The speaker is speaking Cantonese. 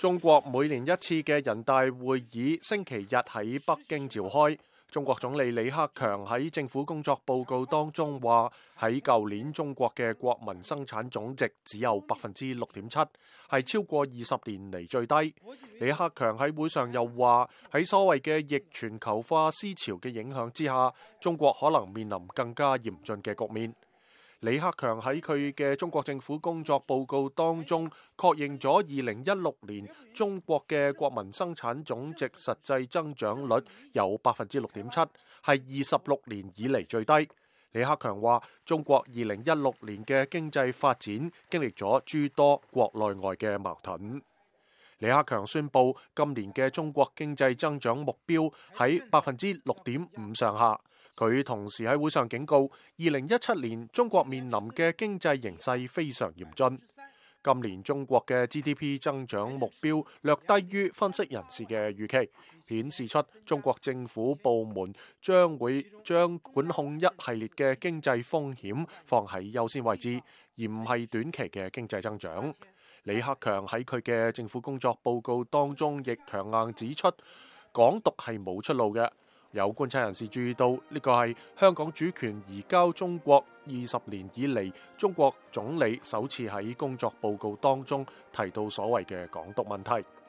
中國每年一次嘅人大會議星期日喺北京召開。中國總理李克強喺政府工作報告當中話，喺舊年中國嘅國民生產總值只有6.7%，係超過20年嚟最低。李克強喺會上又話，喺所謂嘅逆全球化思潮嘅影響之下，中國可能面臨更加嚴峻嘅局面。李克強喺佢嘅中國政府工作報告當中確認咗2016年中國嘅國民生產總值實際增長率有6.7%，係26年以嚟最低。李克強話，中國2016年嘅經濟發展經歷咗諸多國內外嘅矛盾。李克強宣布今年嘅中國經濟增長目標喺6.5%上下。佢同時喺會上警告，2017年中國面臨嘅經濟形勢非常嚴峻。今年中國嘅 GDP 增長目標略低於分析人士嘅預期，顯示出中國政府部門將會將管控一系列嘅經濟風險放喺優先位置，而唔係短期嘅經濟增長。李克強喺佢嘅政府工作報告當中亦強硬指出，港獨係冇出路嘅。有觀察人士注意到，呢個係香港主權移交中國20年以嚟，中國總理首次喺工作報告當中提到所謂嘅港獨問題。